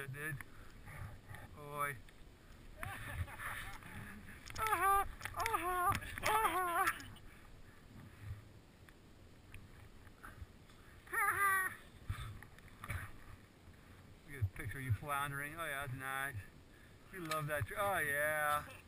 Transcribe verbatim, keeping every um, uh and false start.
good, dude. Boy. Uh-huh, uh-huh, uh-huh. Get a picture of you floundering. Oh yeah, that's nice. You love that. Oh yeah.